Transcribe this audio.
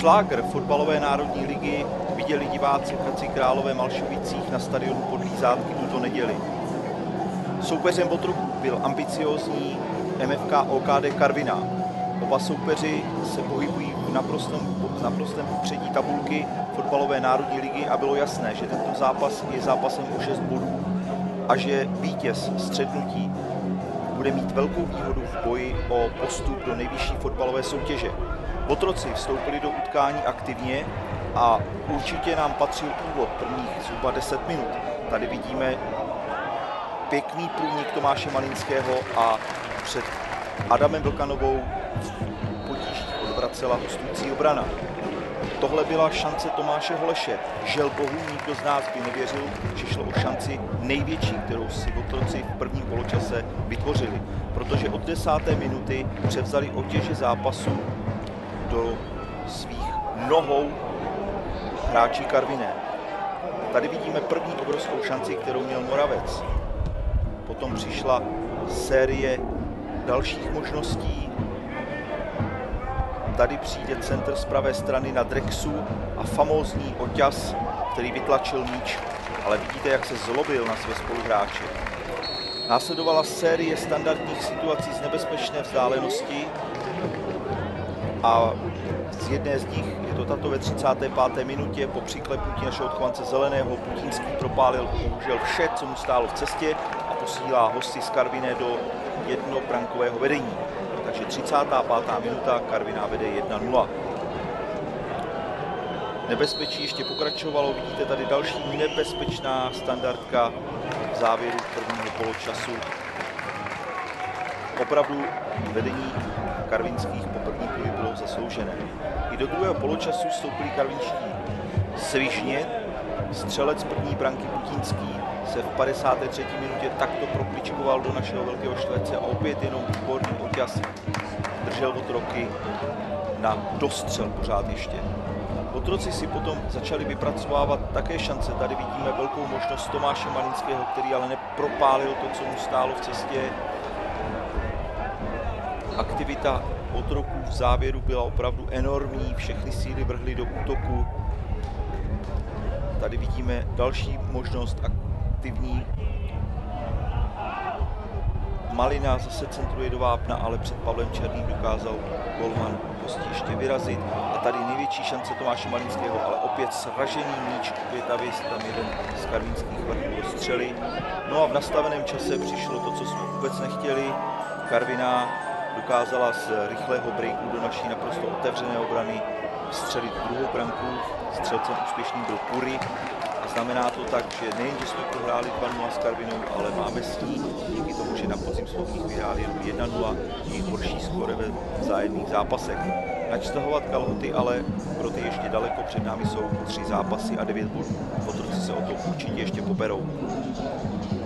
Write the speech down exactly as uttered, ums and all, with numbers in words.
Šlágr fotbalové národní ligy viděli diváci v Hradci Králové Malšovicích na stadionu Podlí Zátky tuto neděli. Soupeřem Otroků byl ambiciózní M F K O K D Karviná. Oba soupeři se pohybují v naprostém, naprostém popředí tabulky fotbalové národní ligy a bylo jasné, že tento zápas je zápasem o šest bodů a že vítěz střetnutí bude mít velkou výhodu v boji o postup do nejvyšší fotbalové soutěže. Otroci vstoupili do utkání aktivně a určitě nám patřil úvod prvních zhruba deset minut. Tady vidíme pěkný průnik Tomáše Malinského a před Adamem Vlkanovou v potížích odvracela hostující obrana. Tohle byla šance Tomáše Holeše. Žel bohu nikdo z nás by nevěřil, že šlo o šanci největší, kterou si Otroci v prvním poločase vytvořili, protože od desáté minuty převzali otěže zápasu do svých nohou hráči Karviné. Tady vidíme první obrovskou šanci, kterou měl Moravec. Potom přišla série dalších možností. Tady přijde centr z pravé strany na Drexu a famózní oťaz, který vytlačil míč, ale vidíte, jak se zlobil na své spoluhráče. Následovala série standardních situací z nebezpečné vzdálenosti a z jedné z nich je to tato ve třicáté páté minutě po přiklepnutí našeho odchovance Zeleného. Putinský propálil bohužel vše, co mu stálo v cestě a posílá hosty z Karviné do jednobrankového vedení. Takže třicátá pátá minuta, Karviná vede jedna nula. Nebezpečí ještě pokračovalo, vidíte tady další nebezpečná standardka v závěru prvního poločasu. Opravdu vedení karvinských po první půli bylo zasloužené. I do druhého poločasu vstoupili karvinští svižně. Střelec první branky Putinský se v padesáté třetí minutě takto prokličkoval do našeho velkého Štvece a opět jenom výborný oťaz držel Otroky na dostřel pořád ještě. Otroci si potom začali vypracovávat také šance. Tady vidíme velkou možnost Tomáše Malinského, který ale nepropálil to, co mu stálo v cestě. Aktivita Otroků v závěru byla opravdu enormní, všechny síly vrhly do útoku. Tady vidíme další možnost aktivní. Malina zase centruje do vápna, ale před Pavlem Černým dokázal golman prostě ještě vyrazit. A tady největší šance Tomáše Malinského, ale opět sražený míč, opět avis, tam jeden z karvinských vrchů do střely. No a v nastaveném čase přišlo to, co jsme vůbec nechtěli. Karviná dokázala z rychlého breaku do naší naprosto otevřené obrany střelit druhou branku. Střelcem úspěšným byl Puri. A znamená to tak, že nejen, že jsme prohráli dva nula s Karvinou, ale máme s ní, díky tomu, že na podzim jsme vyhráli jenom jedna nula, i horší skóre ve vzájemných zápasech. Nač stahovat kalhoty, ale pro ty ještě daleko, před námi jsou tři zápasy a devět bodů. Otroci se o to určitě ještě poberou.